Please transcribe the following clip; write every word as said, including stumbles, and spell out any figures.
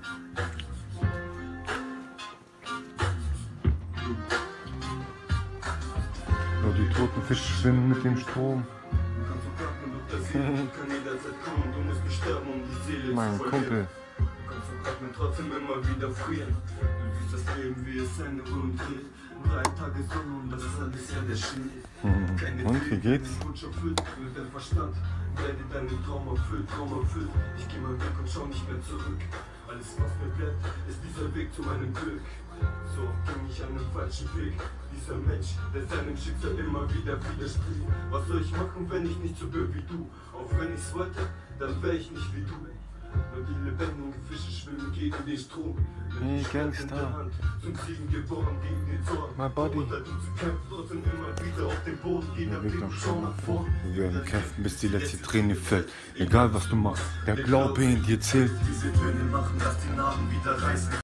So, die toten Fische schwimmen mit dem Strom. Mein Kumpel. Trotzdem immer wieder frieren. Du siehst das Leben, wie es Ende und dreht. Drei Tage Sonne und das ist alles ja der Schnee. Mhm. Und wie geht's? Wunsch erfüllt, mit deinem Verstand. Werde deinen Traum erfüllt, Traum erfüllt. Ich geh mal weg und schau nicht mehr zurück. Alles was mir bleibt, ist dieser Weg zu meinem Glück. So ging ich an den falschen Weg. Dieser Mensch, der seinem Schicksal immer wieder widerstrebt. Was soll ich machen, wenn ich nicht so bin wie du? Auch wenn ich's wollte, dann wär ich nicht wie du. Nur die lebendigen Fische schwimmen gegen den Strom. Hey Gangster. Zum Siegen geboren gegen den Zorn. My body. Trotzdem immer wieder auf den Boden. Jeder Weg blickt doch schon schon nach vorn. Wir werden kämpfen, bis die letzte Träne fällt. Egal was du machst, der Glaube in dir zählt. Diese Töne machen, dass die Narben wieder reißen.